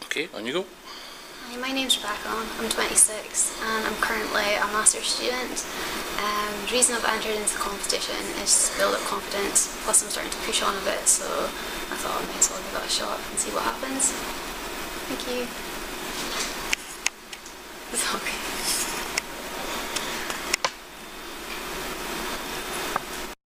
Okay, on you go. Hi, my name's Rebecca. I'm 26 and I'm currently a master's student. The reason I've entered into the competition is to build up confidence, plus I'm starting to push on a bit, so I thought I might as well give it a shot and see what happens. Thank you. It's okay.